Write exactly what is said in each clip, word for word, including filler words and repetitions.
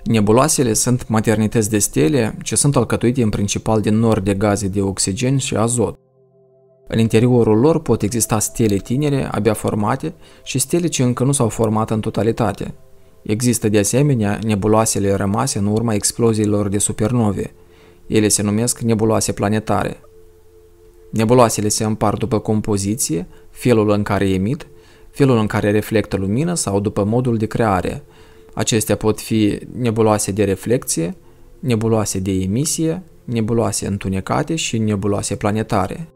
Nebuloasele sunt maternități de stele ce sunt alcătuite în principal din nori de gaze de oxigen și azot. În interiorul lor pot exista stele tinere, abia formate, și stele ce încă nu s-au format în totalitate. Există de asemenea nebuloasele rămase în urma exploziilor de supernove. Ele se numesc nebuloase planetare. Nebuloasele se împart după compoziție, felul în care emit, felul în care reflectă lumină sau după modul de creare. Acestea pot fi nebuloase de reflecție, nebuloase de emisie, nebuloase întunecate și nebuloase planetare.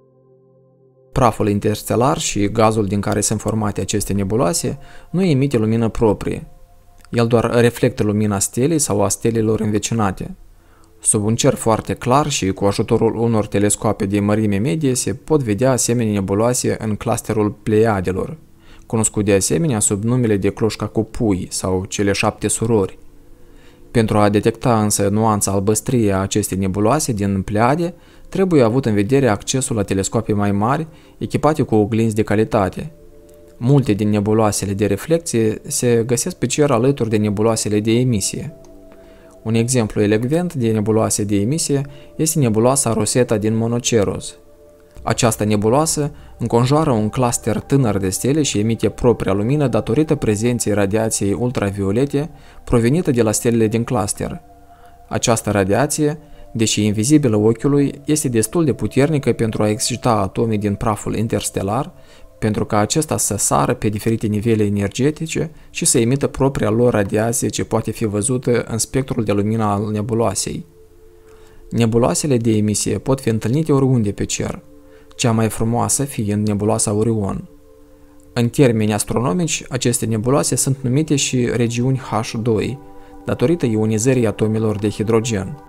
Praful interstelar și gazul din care sunt formate aceste nebuloase nu emite lumină proprie. El doar reflectă lumina stelei sau a stelelor învecinate. Sub un cer foarte clar și cu ajutorul unor telescoape de mărime medie se pot vedea asemenea nebuloase în clusterul Pleiadelor, cunoscut de asemenea sub numele de cloșca cu pui sau cele șapte surori. Pentru a detecta însă nuanța albăstrie a acestei nebuloase din Pleiade, trebuie avut în vedere accesul la telescoape mai mari, echipate cu oglinzi de calitate. Multe din nebuloasele de reflecție se găsesc pe cer alături de nebuloasele de emisie. Un exemplu elegant de nebuloase de emisie este nebuloasa Rosetta din Monoceros. Această nebuloasă înconjoară un cluster tânăr de stele și emite propria lumină datorită prezenței radiației ultraviolete provenită de la stelele din cluster. Această radiație, deși invizibilă ochiului, este destul de puternică pentru a excita atomii din praful interstelar, pentru ca acesta să sară pe diferite nivele energetice și să emită propria lor radiație ce poate fi văzută în spectrul de lumină al nebuloasei. Nebuloasele de emisie pot fi întâlnite oriunde pe cer, cea mai frumoasă fiind nebuloasa Orion. În termeni astronomici, aceste nebuloase sunt numite și regiuni H doi, datorită ionizării atomilor de hidrogen.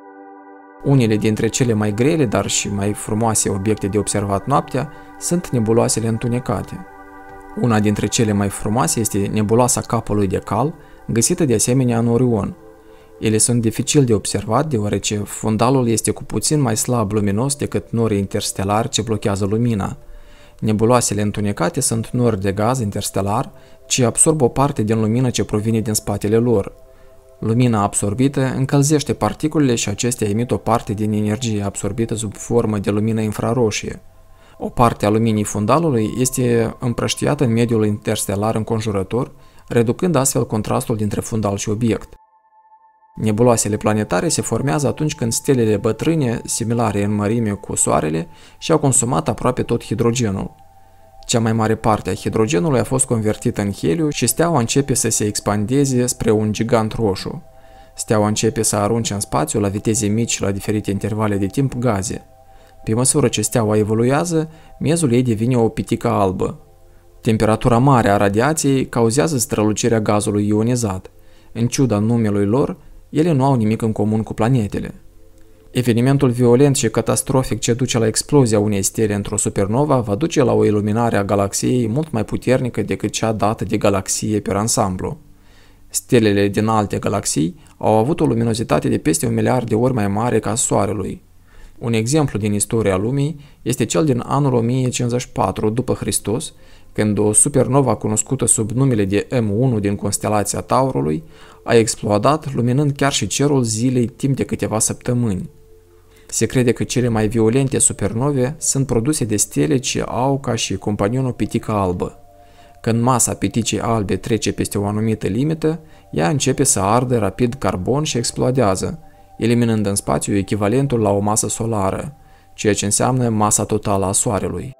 Unele dintre cele mai grele, dar și mai frumoase obiecte de observat noaptea sunt nebuloasele întunecate. Una dintre cele mai frumoase este nebuloasa Capului de Cal, găsită de asemenea în Orion. Ele sunt dificil de observat deoarece fundalul este cu puțin mai slab luminos decât norii interstelari ce blochează lumina. Nebuloasele întunecate sunt nori de gaz interstelar ce absorb o parte din lumină ce provine din spatele lor. Lumina absorbită încălzește particulele și acestea emit o parte din energie absorbită sub formă de lumină infraroșie. O parte a luminii fundalului este împrăștiată în mediul interstelar înconjurător, reducând astfel contrastul dintre fundal și obiect. Nebuloasele planetare se formează atunci când stelele bătrâne, similare în mărime cu Soarele, și-au consumat aproape tot hidrogenul. Cea mai mare parte a hidrogenului a fost convertită în heliu și steaua începe să se expandeze spre un gigant roșu. Steaua începe să arunce în spațiu la viteze mici și la diferite intervale de timp gaze. Pe măsură ce steaua evoluează, miezul ei devine o pitică albă. Temperatura mare a radiației cauzează strălucirea gazului ionizat. În ciuda numelui lor, ele nu au nimic în comun cu planetele. Evenimentul violent și catastrofic ce duce la explozia unei stele într-o supernova va duce la o iluminare a galaxiei mult mai puternică decât cea dată de galaxie per ansamblu. Stelele din alte galaxii au avut o luminozitate de peste un miliard de ori mai mare ca Soarelui. Un exemplu din istoria lumii este cel din anul o mie cincizeci și patru după Hristos, când o supernova cunoscută sub numele de M unu din constelația Taurului a explodat, luminând chiar și cerul zilei timp de câteva săptămâni. Se crede că cele mai violente supernove sunt produse de stele ce au ca și companion o pitică albă. Când masa piticii albe trece peste o anumită limită, ea începe să ardă rapid carbon și explodează, eliminând în spațiu echivalentul la o masă solară, ceea ce înseamnă masa totală a Soarelui.